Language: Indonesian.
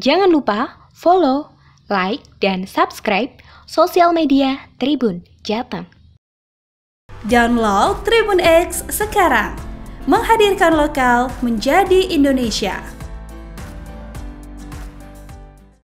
Jangan lupa follow, like, dan subscribe sosial media Tribun Jateng. Download Tribun X sekarang, menghadirkan lokal menjadi Indonesia.